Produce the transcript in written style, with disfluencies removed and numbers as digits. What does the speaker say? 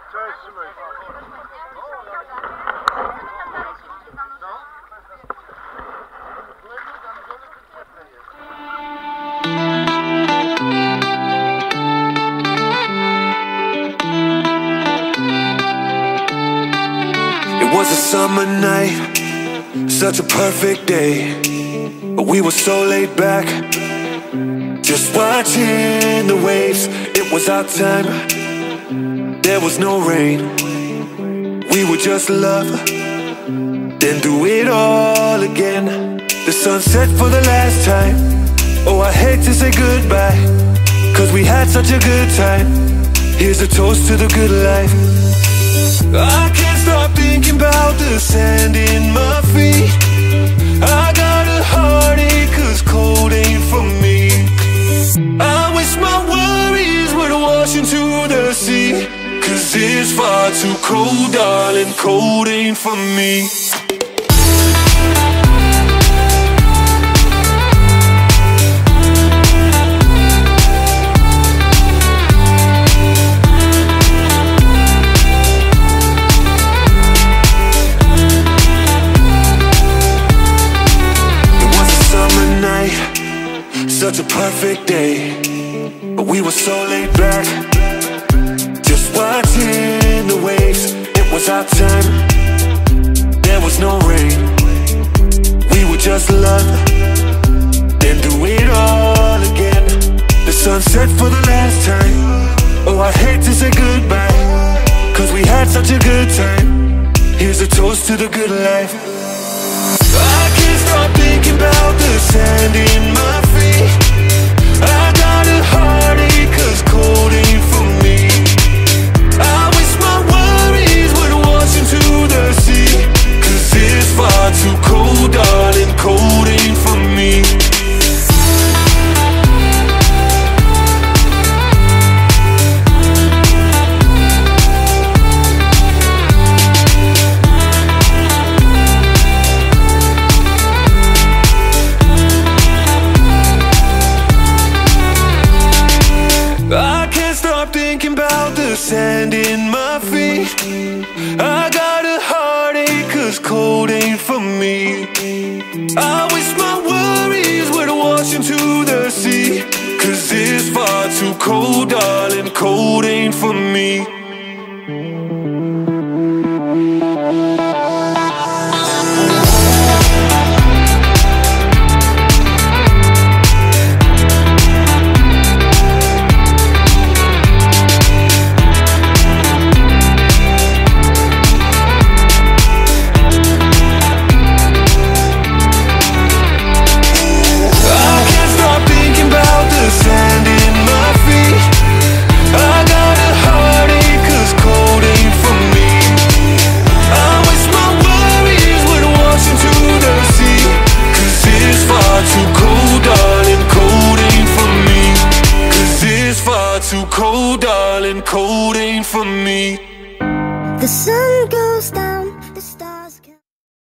Cześć, Szymek. It was a summer night, such a perfect day. We were so laid back, just watching the waves. It was our time, there was no rain. We would just love, then do it all again. The sun set for the last time. Oh, I hate to say goodbye, cause we had such a good time. Here's a toast to the good life. I can't stop thinking about the sand in my feet. I got a heartache cause cold ain't for me. I wish my worries would wash into the sea, cause it's far too cold, darling, cold ain't for me. Such a perfect day, but we were so laid back, just watching the waves. It was our time, there was no rain. We would just love, then do it all again. The sun set for the last time. Oh, I hate to say goodbye, cause we had such a good time. Here's a toast to the good life. I can't stop thinking about the sand in my feet. I got a heartache cause cold ain't for me. I wish my worries would wash into the sea, cause it's far too cold, darling, cold ain't for me. Sand in my feet. I got a heartache cause cold ain't for me. I wish my worries would wash into the sea, cause it's far too cold, darling, cold ain't for me. Too cold, darling, cold ain't for me. The sun goes